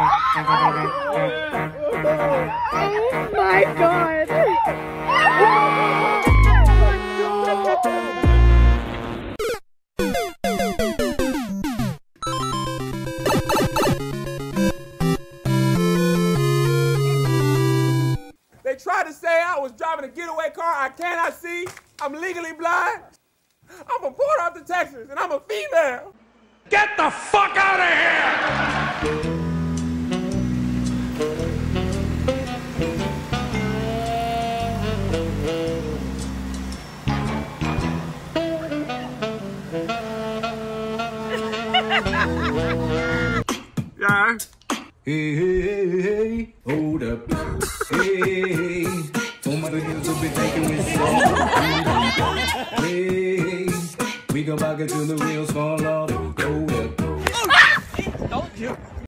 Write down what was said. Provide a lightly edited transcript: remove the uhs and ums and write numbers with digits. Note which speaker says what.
Speaker 1: My God.
Speaker 2: They tried to say I was driving a getaway car I cannot see. I'm legally blind. I'm from Port Arthur, Texas, and I'm a female. Get the fuck out of here! Yeah.
Speaker 3: Hey, hey, hey, hey, hold up. Hey, oh my goodness, will be taking with Hey, we go back into the real small law. Hold up.
Speaker 4: Don't you?